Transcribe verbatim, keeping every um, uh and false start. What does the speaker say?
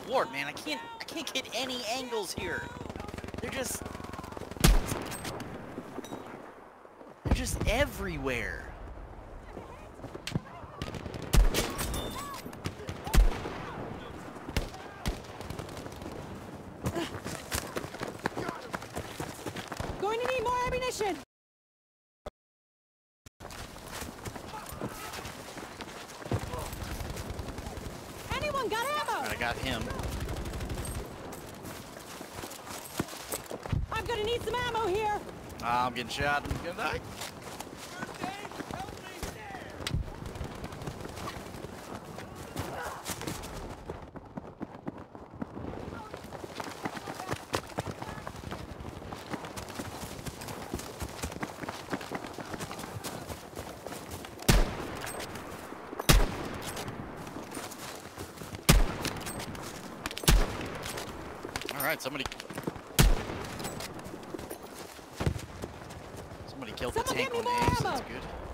Lord, man, I can't, I can't get any angles here. They're just, they're just everywhere. Going to need more ammunition. Anyone got ammo? I got him. I'm gonna need some ammo here. I'm getting shot. I'm gonna die. All right, somebody. Somebody killed Someone the tank give me on more A, so ammo. that's good.